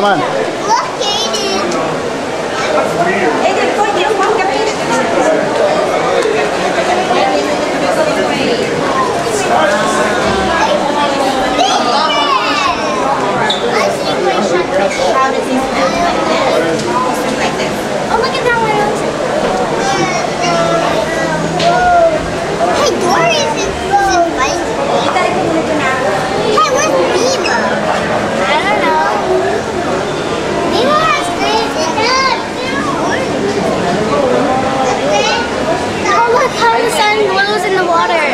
come on. Look, Aiden. Aiden, go get one kapit. How does he smell? Like this? Oh, look at that one. Hey, Dory is inviting me. Hey, where's Beaver? I don't know. Beaver has green skin. Oh, look how the sun glows in the water.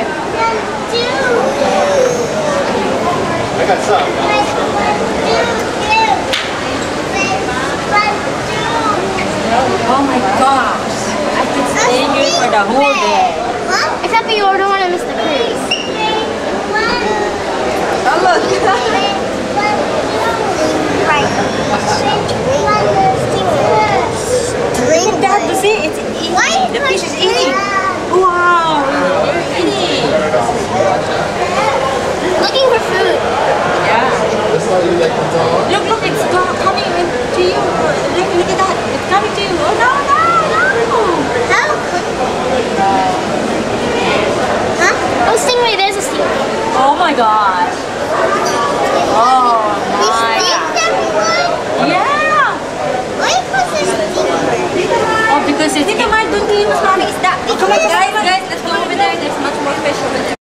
I got some. Oh my gosh. I could stay here for the whole day. Except for you don't want to miss the cruise. Oh look. Drink Dad, you see, it's eating. The fish is eating. Wow. It's eating. Looking for food. Yeah. That's why you like the dog. Look, it's coming to you. Look at that. It's coming to you. Oh no. How could Huh? Oh, stingray. There's a stingray. Oh my gosh. Oh We my stinged gosh. everyone? Yeah. Why was this stingray? Oh, because it's... Hindi ka mahal doon kayo. Mas marami isda. Because